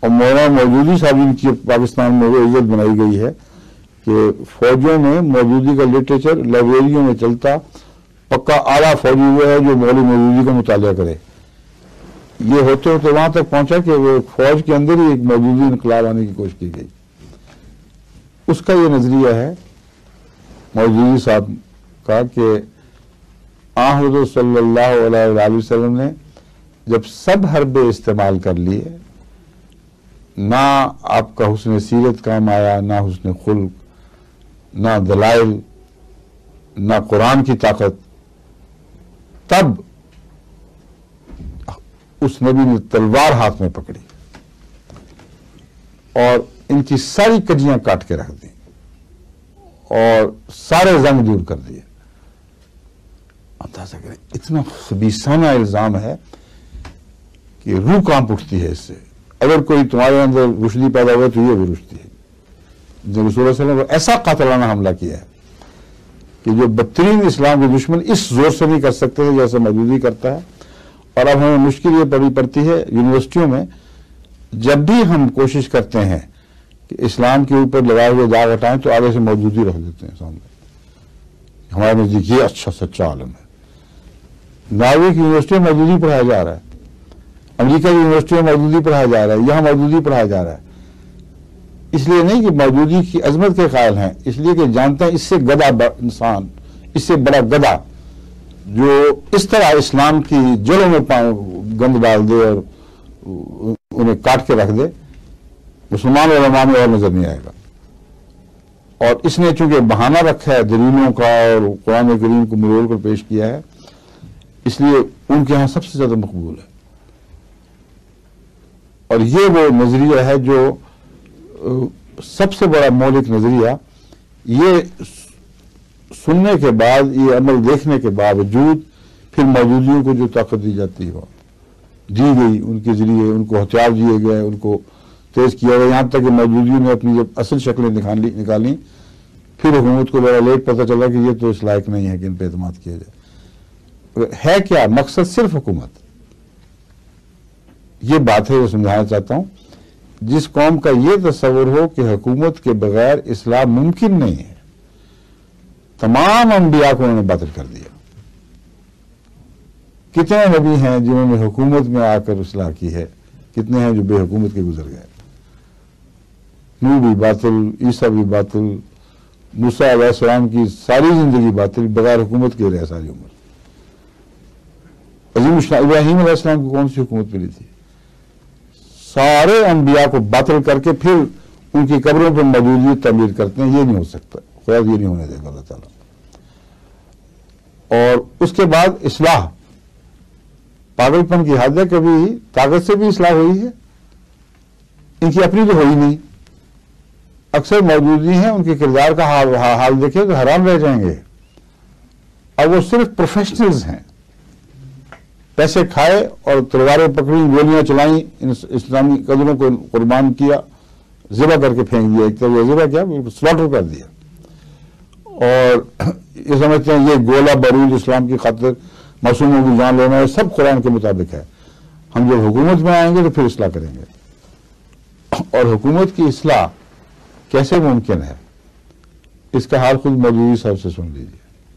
اور مولانا مودودی صاحب کی پاکستان میں وہ عزت بنائی گئی ہے کہ فوجوں میں مودودی کا لٹریچر لائبریریوں میں چلتا، پکا اعلیٰ فوجی وہ ہے جو مولوی مودودی کا مطالعہ کرے. یہ ہوتے ہوتے وہاں تک پہنچا کہ وہ فوج کے اندر ہی ایک مودودی انقلاب آنے کی کوشش کی گئی. اس کا یہ نظریہ ہے مودودی صاحب کا کہ حضرت صلی اللہ علیہ وآلہ وسلم نے جب سب حربے استعمال کر لیے، نہ آپ کا حسن سیرت کام آیا، نہ حسن خلق، نہ دلائل، نہ قرآن کی طاقت، تب اس نبی نے تلوار ہاتھ میں پکڑی اور ان کی ساری کجیاں کاٹ کے رکھ دی اور سارے زنگ دور کر دیے. اندازہ کریں اتنا خبیثانہ الزام ہے کہ روح کانپ اٹھتی ہے اس سے. اگر کوئی تمہارے اندر رشدی پیدا ہوا تو یہ بھی رشدی ہے. جو رسول اللہ صلی اللہ علیہ وسلم نے ایسا قاتلانہ حملہ کیا ہے کہ جو بدترین اسلام کے دشمن اس زور سے نہیں کر سکتے تھے جیسے مودودی کرتا ہے. اور اب ہمیں مشکل یہ پڑتی ہے یونیورسٹیوں میں، جب بھی ہم کوشش کرتے ہیں کہ اسلام کے اوپر لگائے ہوئے داغ ہٹائیں تو آگے سے مودودی رکھ دیتے ہیں سامنے. ہمارے نزدیک یہ اچھا سچا عالم ہے. ناروے کی یونیورسٹی میں مودودی پڑھایا جا رہا ہے، امریکہ کی یونیورسٹی میں مودودی پڑھایا جا رہا ہے، یہاں مودودی پڑھایا جا رہا ہے. اس لیے نہیں کہ مودودی کی عظمت کے قائل ہیں، اس لیے کہ جانتے ہیں اس سے گدھا انسان، اس سے بڑا گدھا جو اس طرح اسلام کی جڑوں میں گند ڈال دے اور انہیں کاٹ کے رکھ دے، مسلمان علماء میں اور نظر نہیں آئے گا. اور اس نے چونکہ بہانہ رکھا ہے دلیلوں کا اور قرآن کریم کو مروڑ کر پیش کیا ہے، اس لیے ان کے ہاں سب سے زیادہ مقبول ہے. اور یہ وہ نظریہ ہے جو سب سے بڑا مولک نظریہ، یہ سننے کے بعد، یہ عمل دیکھنے کے باوجود پھر موجودیوں کو جو طاقت دی جاتی ہے دی گئی، ان کے ذریعے ان کو ہتھیار دیے گئے، ان کو تیز کیا گیا، یہاں تک کہ موجودیوں نے اپنی جب اصل شکلیں نکالیں پھر حکومت کو بڑا لیٹ پتہ چلا کہ یہ تو اس لائق نہیں ہے کہ ان پہ اعتماد کیا جائے. ہے کیا مقصد؟ صرف حکومت. یہ بات ہے جو سمجھانا چاہتا ہوں. جس قوم کا یہ تصور ہو کہ حکومت کے بغیر اصلاح ممکن نہیں ہے، تمام انبیاء کو انہوں نے باطل کر دیا. کتنے نبی ہیں جنہوں نے حکومت میں آ کر اصلاح کی ہے، کتنے ہیں جو بے حکومت کے گزر گئے. نوح بھی باطل، عیسیٰ بھی باطل، موسیٰ علیہ السلام کی ساری زندگی باطل، بغیر حکومت کے رہے ساری عمر. عظیم ابراہیم علیہ السلام کو کون سی حکومت ملی تھی؟ سارے انبیاء کو باطل کر کے پھر ان کی قبروں پر موجودگی تعمیر کرتے ہیں. یہ نہیں ہو سکتا، خدا یہ نہیں ہونے دے گا اللہ تعالیٰ. اور اس کے بعد اصلاح پاگل پن کی حد ہے. کبھی طاقت سے بھی اصلاح ہوئی ہے؟ ان کی اپنی تو ہوئی نہیں. اکثر موجودی ہیں، ان کے کردار کا حال دیکھیں تو حیران رہ جائیں گے. اب وہ صرف پروفیشنلز ہیں، پیسے کھائے اور تلواریں پکڑی، گولیاں چلائیں، اسلامی قدروں کو قربان کیا، ذبح کر کے پھینک دیا. ایک طرح ذبح کیا، سلاٹر کر دیا. اور یہ سمجھتے ہیں یہ گولہ بارود اسلام کی خاطر معصوموں کی جان لینا ہے، سب قرآن کے مطابق ہے. ہم جب حکومت میں آئیں گے تو پھر اصلاح کریں گے. اور حکومت کی اصلاح کیسے ممکن ہے، اس کا حال خود مودودی صاحب سے سن لیجیے.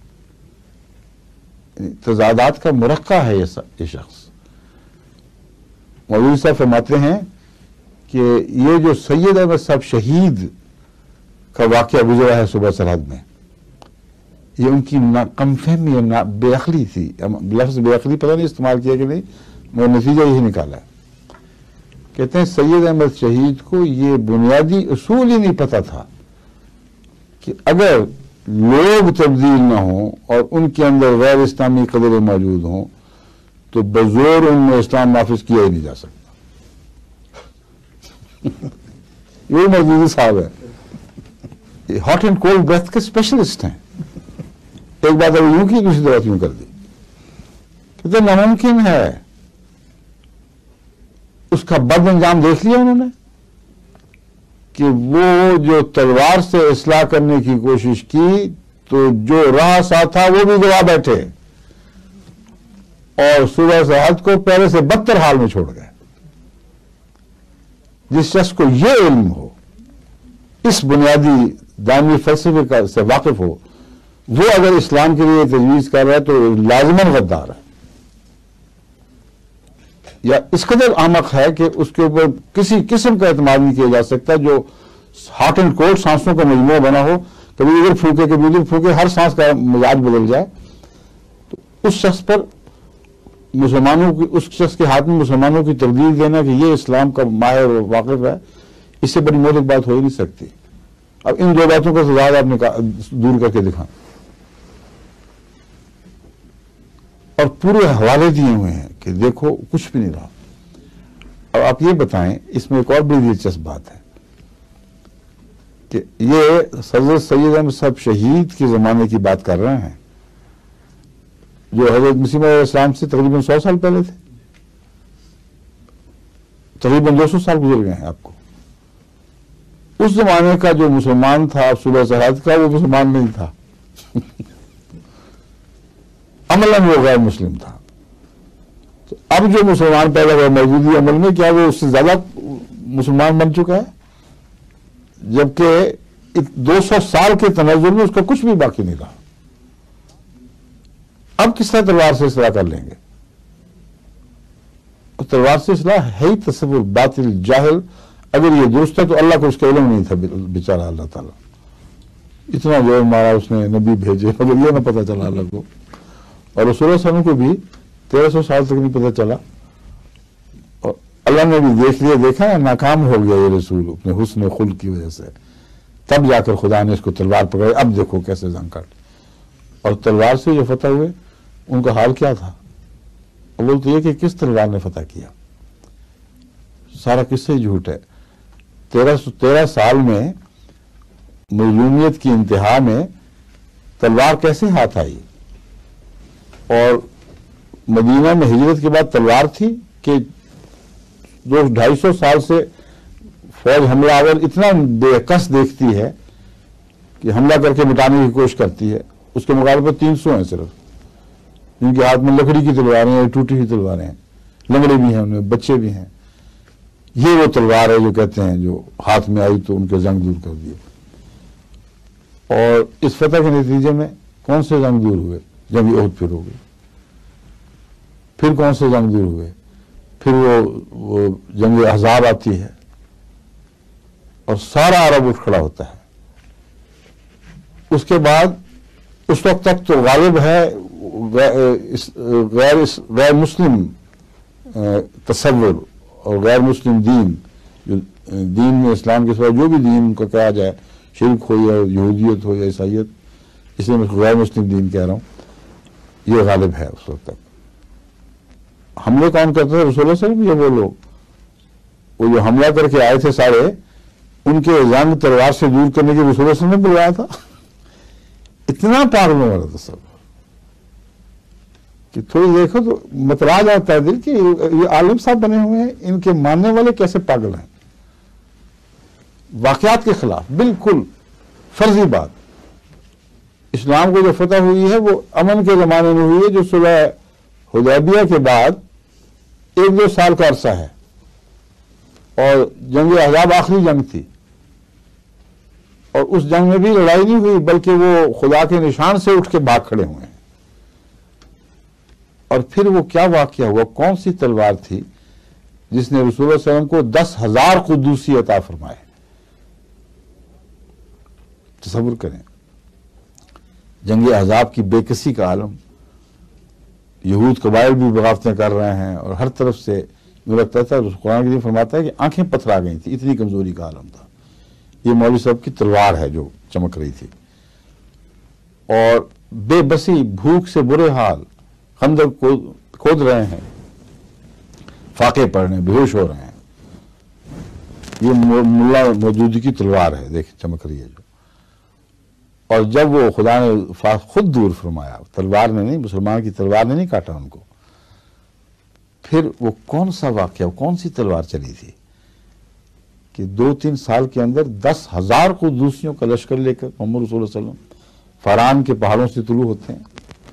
تضادات کا مرقع ہے یہ شخص. مودودی صاحب فرماتے ہیں کہ یہ جو سید احمد صاحب شہید کا واقعہ گزرا ہے صوبہ سرحد میں، یہ ان کی کم فہمی اور بے عقلی تھی. لفظ بے عقلی پتہ نہیں استعمال کیا کہ نہیں، مگر نتیجہ یہی نکالا ہے. کہتے ہیں سید احمد شہید کو یہ بنیادی اصول ہی نہیں پتہ تھا کہ اگر لوگ تبدیل نہ ہوں اور ان کے اندر غیر اسلامی قدریں موجود ہوں تو بزور ان میں اسلام نافذ کیا ہی نہیں جا سکتا. یہ مودودی صاحب ہے، ہاٹ اینڈ کولڈ برتھ کے اسپیشلسٹ ہیں. ایک بات ابھی یوں کی، دوسری بات یوں کر دی. کہتے ناممکن ہے. اس کا بد انجام دیکھ لیا انہوں نے کہ وہ جو تلوار سے اصلاح کرنے کی کوشش کی تو جو راہ سا تھا وہ بھی گوا بیٹھے اور صوبہ سرحد کو پہلے سے بدتر حال میں چھوڑ گئے. جس شخص کو یہ علم ہو، اس بنیادی دانوی فلسفے سے واقف ہو، وہ اگر اسلام کے لیے تجویز کر رہا ہے تو لازماً غدار ہے، یا اس قدر احمق ہے کہ اس کے اوپر کسی قسم کا اعتماد نہیں کیا جا سکتا، جو ہاٹ اینڈ کولڈ سانسوں کا مجموعہ بنا ہو، کبھی ادھر پھونکے کبھی ادھر پھونکے، ہر سانس کا مزاج بدل جائے، تو اس شخص پر مسلمانوں کی، اس شخص کے ہاتھ میں مسلمانوں کی تردید دینا کہ یہ اسلام کا ماہر اور واقف ہے، اس سے بڑی مہلک بات ہو ہی نہیں سکتی۔ اب ان دو باتوں کا تضاد آپ نے دور کر کے دکھائیں، اور پورے حوالے دیے ہوئے ہیں کہ دیکھو کچھ بھی نہیں رہا۔ اب آپ یہ بتائیں، اس میں ایک اور بڑی دلچسپ بات ہے کہ یہ حضرت سید احمد صاحب شہید کے زمانے کی بات کر رہے ہیں، جو حضرت مسیح علیہ السلام سے تقریباً 100 سال پہلے تھے، تقریباً 200 سال گزر گئے ہیں آپ کو۔ اس زمانے کا جو مسلمان تھا صلح سرحد کا، وہ مسلمان نہیں تھا، عملاً وہ غیر مسلم تھا۔ تو اب جو مسلمان پیدا ہوا موجودی عمل میں، کیا وہ اس سے زیادہ مسلمان بن چکا ہے؟ جبکہ 200 سال کے تنزل میں اس کا کچھ بھی باقی نہیں رہا۔ اب کس طرح تلوار سے اصلاح کر لیں گے؟ اور تلوار سے اصلاح ہے ہی تصور باطل جاہل۔ اگر یہ درست ہے تو اللہ کو اس کا علم نہیں تھا بیچارہ اللہ تعالیٰ، اتنا زور مارا اس نے، نبی بھیجے، مگر یہ نہ پتہ چلا اللہ کو، اور رسول اللہ صلی اللہ علیہ وسلم کو بھی 1300 سال تک نہیں پتہ چلا، اور اللہ نے بھی دیکھ لیا، دیکھا نا، ناکام ہو گیا یہ رسول اپنے حسن خلق کی وجہ سے، تب جا کر خدا نے اس کو تلوار پکڑائی۔ اب دیکھو کیسے زنگ کاٹ، اور تلوار سے جو فتح ہوئے ان کا حال کیا تھا؟ اول تو یہ کہ کس تلوار نے فتح کیا، سارا قصہ ہی جھوٹ ہے۔ 13 سال میں مظلومیت کی انتہا میں تلوار کیسے ہاتھ آئی؟ اور مدینہ میں ہجرت کے بعد تلوار تھی کہ 250 سال سے فوج حملہ آور اتنا بے کس دیکھتی ہے کہ حملہ کر کے مٹانے کی کوشش کرتی ہے، اس کے مقابلے پر 300 ہیں صرف، جن کے ہاتھ میں لکڑی کی تلواریں ہیں، ٹوٹی ہوئی تلواریں ہیں، لنگڑے بھی ہیں، ان میں بچے بھی ہیں۔ یہ وہ تلوار ہے جو کہتے ہیں جو ہاتھ میں آئی تو ان کے زنگ دور کر دیے۔ اور اس فتح کے نتیجے میں کون سے زنگ دور ہوئے؟ جنگ احد پھر ہو گئی، پھر کون سے جنگ دور ہوئے؟ پھر وہ جنگ احزاب آتی ہے، اور سارا عرب اٹھ کھڑا ہوتا ہے۔ اس کے بعد اس وقت تک تو غالب ہے غیر مسلم تصور اور غیر مسلم دین، جو دین میں اسلام کے سوا جو بھی دین کو کہا جائے، شرک ہو یا یہودیت ہو یا عیسائیت، اس لیے میں غیر مسلم دین کہہ رہا ہوں، یہ غالب ہے اس وقت تک۔ حملے کون کرتے تھے؟ رسول اللہ صلی اللہ علیہ وسلم، یہ وہ لوگ، وہ جو حملہ کر کے آئے تھے سارے، ان کے زنگ تلوار سے دور کرنے کے رسول اللہ صلی اللہ علیہ وسلم نے بلوایا تھا۔ اتنا پاگلوں والا تصور کہ تھوڑی دیکھو تو متلا جاتا ہے دل کہ یہ عالم صاحب بنے ہوئے ہیں، ان کے ماننے والے کیسے پاگل ہیں۔ واقعات کے خلاف بالکل فرضی بات۔ اسلام کو جو فتح ہوئی ہے وہ امن کے زمانے میں ہوئی ہے، جو صلح حدیبیہ کے بعد 1-2 سال کا عرصہ ہے، اور جنگ احزاب آخری جنگ تھی، اور اس جنگ میں بھی لڑائی نہیں ہوئی، بلکہ وہ خدا کے نشان سے اٹھ کے بھاگ کھڑے ہوئے ہیں۔ اور پھر وہ کیا واقعہ ہوا؟ کون سی تلوار تھی جس نے رسول اللہ صلی اللہ علیہ وسلم کو 10,000 قدوسی عطا فرمائے؟ تصور کریں، جنگ احزاب کی بے کسی کا عالم، یہود قبائل بھی بغاوتیں کر رہے ہیں، اور ہر طرف سے جو لگتا تھا، قرآن کریم فرماتا ہے کہ آنکھیں پتھرا گئی تھی، اتنی کمزوری کا عالم تھا۔ یہ مولوی صاحب کی تلوار ہے جو چمک رہی تھی، اور بے بسی، بھوک سے برے حال، خندق کھود رہے ہیں، فاقے پڑھ رہے ہیں، بے ہوش ہو رہے ہیں۔ یہ ملا موجودی کی تلوار ہے، دیکھ چمک رہی ہے جو۔ اور جب وہ خدا نے خود دور فرمایا، تلوار نے نہیں، مسلمان کی تلوار نے نہیں کاٹا ان کو، پھر وہ کون سا واقعہ، کون سی تلوار چلی تھی کہ 2-3 سال کے اندر 10,000 قدوسیوں کا لشکر لے کر محمد رسول اللہ صلی اللہ علیہ وسلم فاران کے پہاڑوں سے طلوع ہوتے ہیں۔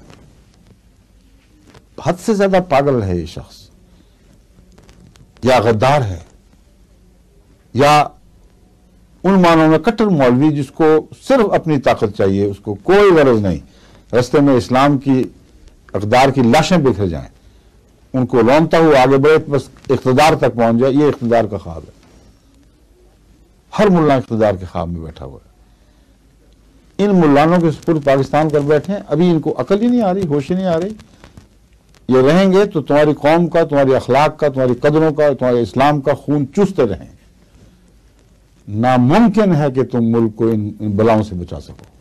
حد سے زیادہ پاگل ہے یہ شخص، یا غدار ہے، یا ان معنوں میں کٹر مولوی جس کو صرف اپنی طاقت چاہیے، اس کو کوئی غرض نہیں رستے میں اسلام کی اقدار کی لاشیں بکھر جائیں، ان کو لونتا ہوا آگے بڑھے، بس اقتدار تک پہنچ جائے، یہ اقتدار کا خواب ہے۔ ہر ملا اقتدار کے خواب میں بیٹھا ہوا ہے۔ ان ملانوں کے سپرد پاکستان کر بیٹھے ہیں، ابھی ان کو عقل ہی نہیں آ رہی، ہوش ہی نہیں آ رہی۔ یہ رہیں گے تو تمہاری قوم کا، تمہاری اخلاق کا، تمہاری قدروں کا، تمہارے اسلام کا خون چوستے رہیں۔ ناممکن ہے کہ تم ملک کو ان بلاؤں سے بچا سکو۔